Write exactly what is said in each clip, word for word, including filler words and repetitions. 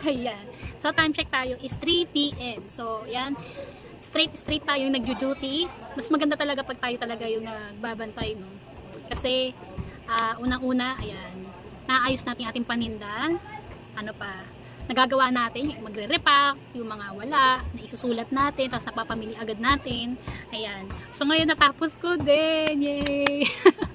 Ayan. So, time check tayo is three p m So, yan. Straight, straight tayo yung nag-duty. Mas maganda talaga pag tayo talaga yung nagbabantay, no? Kasi, uh, unang-una, ayan, naayos natin ating paninda. Ano pa? Nagagawa natin, magre-repack, yung mga wala, na isusulat natin, tapos napapamili agad natin. Ayan. So, ngayon natapos ko din. Yay!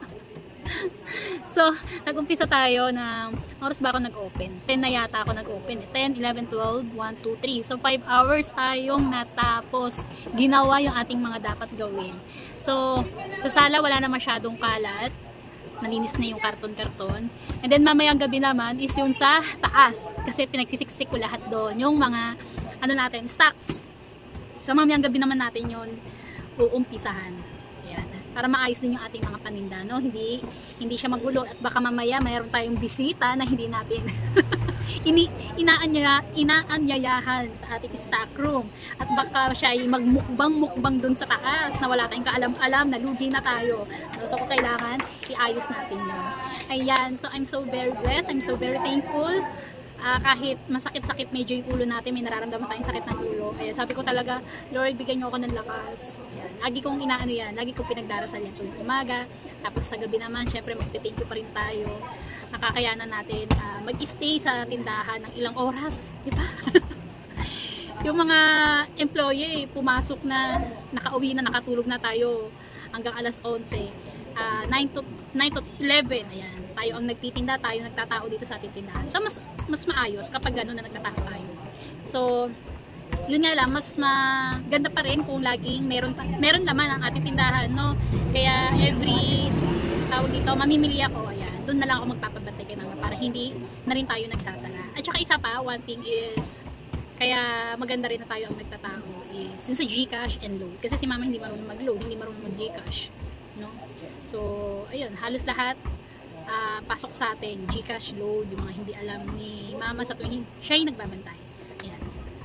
So, nag-umpisa tayo ng, oras ba ako nag-open? ten na yata ako nag-open. ten, eleven, twelve, one, two, three. So, five hours tayong natapos. Ginawa yung ating mga dapat gawin. So, sa sala wala na masyadong kalat. Nalinis na yung karton-karton. And then, mamayang gabi naman is yung sa taas. Kasi pinagsisiksik ko lahat doon. Yung mga, ano natin, stocks. So, mamayang gabi naman natin yun uumpisahan. Para maayos din yung ating mga paninda, no? Hindi hindi siya magulo at baka mamaya mayroon tayong bisita na hindi natin ini inaanya inaanyayahan sa ating stock room at baka siya ay magmukbang-mukbang dun sa taas na wala tayong kaalam-alam na lugi na tayo. So kailangan iayos natin 'yon. Ayan, so I'm so very blessed. I'm so very thankful. Uh, kahit masakit-sakit medyo yung ulo natin, may nararamdaman tayong sakit ng ulo. Ayan, sabi ko talaga, Lord, bigyan niyo ako ng lakas. Ayan, lagi kong inaano yan, lagi kong pinagdarasal yan tuwing umaga. Tapos sa gabi naman, syempre magte-thank you pa rin tayo. Nakakayanan natin uh, mag-stay sa tindahan ng ilang oras, di ba? Yung mga employee, pumasok na, nakauwi na, nakatulog na tayo hanggang alas onse. Uh, nine to eleven, ayan. Tayo ang nagtitinda, tayo nagtatao dito sa ating tindahan. So, mas, mas maayos kapag gano'n na nagtatao tayo. So, yun nga lang, mas maganda pa rin kung laging meron, meron laman ang ating tindahan, no? Kaya, every, tawag dito, mamimili ako, ayan. Doon na lang ako magpapabantay kay mama para hindi na rin tayo nagsasala. At saka isa pa, one thing is, kaya maganda rin na tayo ang nagtatao is yung sa GCash and load. Kasi si mama hindi marunong mag-load, hindi marunong mag-GCash, no? So, ayun, halos lahat Uh, pasok sa atin, GCash, load, yung mga hindi alam ni mama sa tuwing siya yung nagbabantay. Ayan.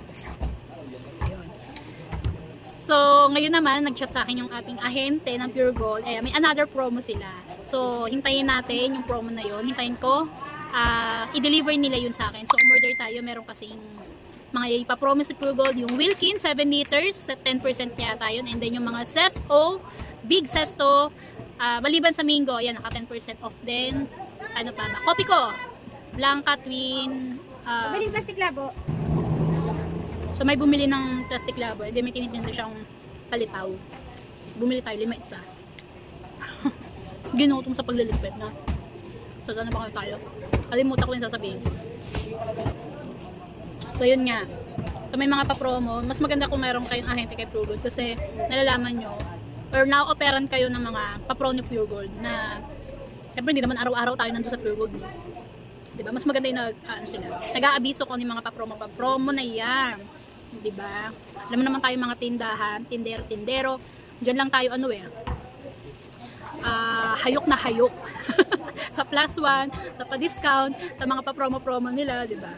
Ayun. So, ngayon naman, nag-chat sa akin yung ating ahente ng Pure Gold. Ayan, may another promo sila. So, hintayin natin yung promo na yun. Hintayin ko, uh, i-deliver nila yun sa akin. So, umorder tayo. Meron kasing mga ipapromise sa Pure Gold. Yung Wilkin, seven liters, ten percent yata yun. And then yung mga Zesto, Big Zesto, Uh, maliban sa Mingo, ayan, naka ten percent off din. Ano pa ba? Kopi ko! Blanca Twin. Uh, Bumiling plastic labo. So may bumili ng plastic labo. E di may tinitinda siyang palitaw. Bumili tayo, lima isa. Ginutom sa pagliligpit na. So saan na ba kayo tayo? Kalimutan ko yung sasabihin. So yun nga. So may mga pa-promo. Mas maganda kung mayroon kayong ahente kay Pure Gold kasi nalalaman nyo or na-operan kayo ng mga pa-pro ni Pure Gold na syempre hindi naman araw-araw tayo nandun sa Pure Gold. Diba? Mas maganda yung nag, ano sila, nag-aabiso ko ng mga pa-promo, pa-promo na yan. Diba? Alam mo naman tayo mga tindahan, tindero, tindero. Diyan lang tayo ano eh. Uh, hayok na hayok. Sa plus one, sa pa-discount, sa mga pa-promo-promo nila. Diba?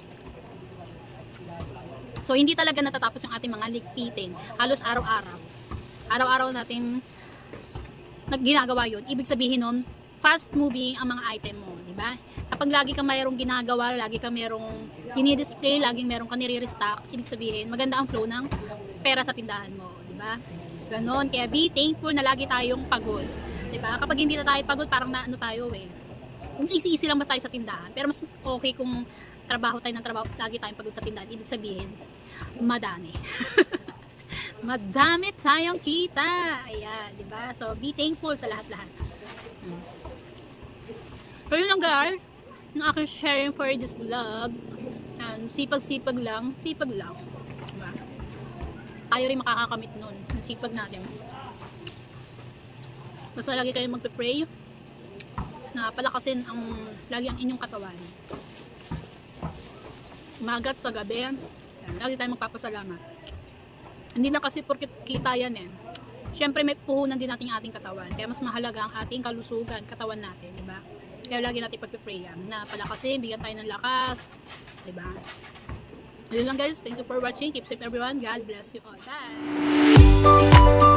So hindi talaga natatapos yung ating mga ligpitin. Halos araw-araw. Araw-araw natin ginagawa yun. Ibig sabihin nun, fast moving ang mga item mo, di ba? Kapag lagi kang mayroong ginagawa, lagi kang mayroong ini-display, laging mayroong ka nire-restock, ibig sabihin, maganda ang flow ng pera sa tindahan mo, di ba? Ganon. Kaya be thankful na lagi tayong pagod, di ba? Kapag hindi na tayo pagod, parang na ano tayo eh. Easy-easy lang ba tayo sa tindahan? Pero mas okay kung trabaho tayo ng trabaho, lagi tayong pagod sa tindahan. Ibig sabihin, madami. Madami tayong kita. Ayan, di ba? So, be thankful sa lahat-lahat. Hmm. Pero lang guys, yung aking sharing for this vlog, um, sipag-sipag lang, sipag lang. Diba? Tayo rin makakakamit nun, yung sipag natin. Basta lagi kayo magpe-pray na palakasin ang, lagi ang inyong katawan. Umagat sa gabi, yan, lagi tayo magpapasalamat. Hindi na kasi porket kita yan eh. Siyempre may puhunan din natin yung ating katawan. Kaya mas mahalaga ang ating kalusugan, katawan natin, di ba? Kaya lagi natin pagpipray yan. Na palakasin, bigyan tayo ng lakas, di ba? Ayun lang guys, thank you for watching. Keep safe everyone. God bless you all. Bye!